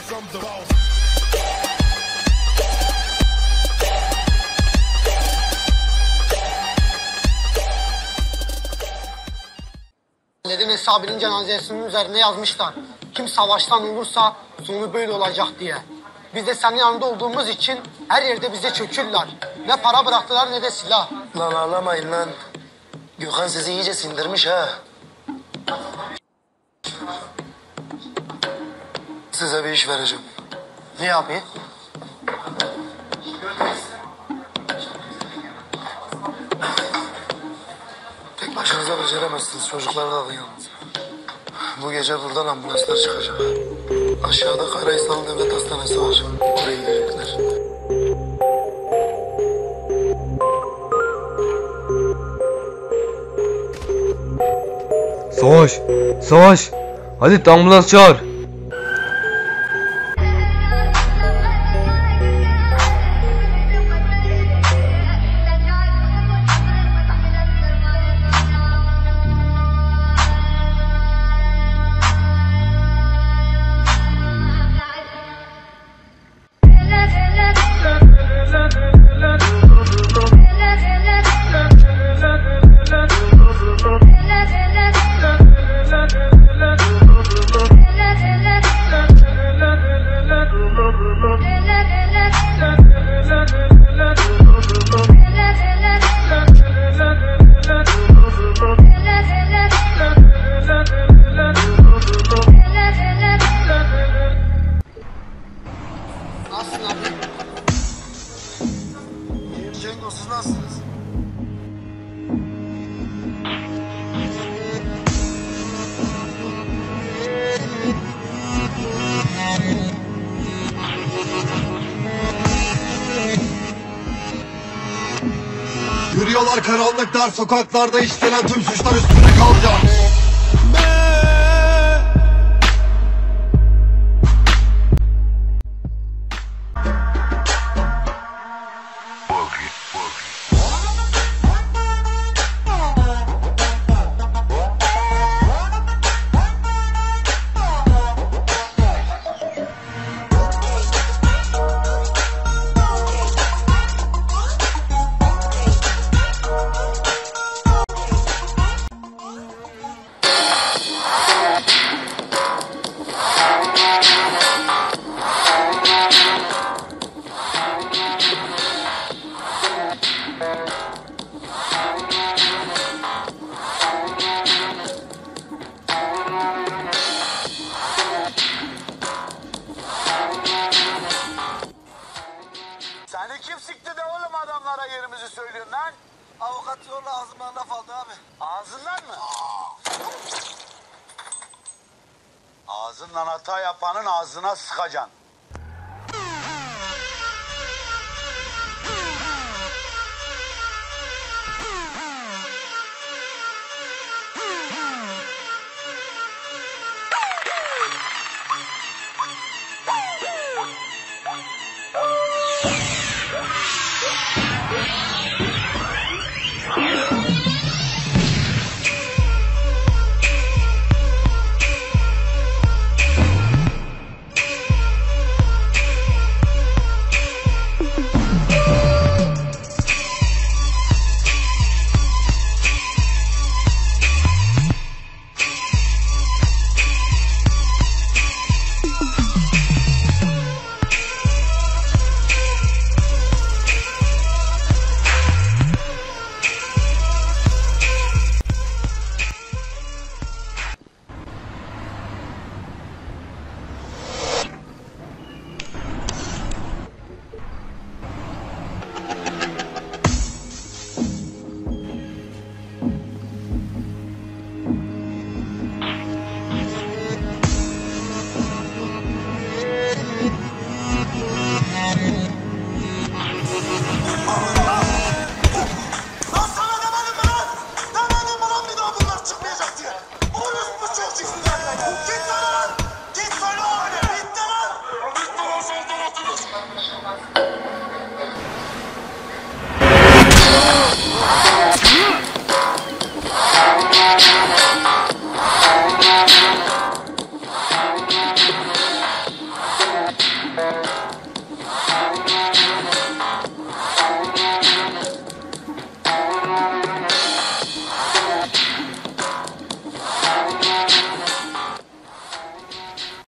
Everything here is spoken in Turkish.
Nedim Sabri'nin cenazesinin üzerine yazmışlar. Kim savaştan olursa sonu böyle olacak diye. Biz de senin yanında olduğumuz için her yerde bize çökürler. Ne para bıraktılar ne de silah. Lan ağlamayın lan. Gökhan sizi iyice sindirmiş ha. Size bir iş vereceğim. Ne yapayım? Tek başınıza beceremezsiniz. Çocukları da alın yanınıza. Bu gece buradan ambulanslar çıkacak. Aşağıda Karahisar Devlet Hastanesi var. Oraya gidecekler. Savaş! Savaş! Hadi ambulans çağır. Nasılsın abi? İyiyim Cengo, siz nasılsınız? Yürüyorlar karanlık dar sokaklarda, işlenen tüm suçlar üstüne kalacak. Seni kim sikti de oğlum adamlara yerimizi söylüyorsun lan? Avukat yolla, ağzımdan laf aldı abi. Ağzından mı? Ağzından hata yapanın ağzına sıkacaksın.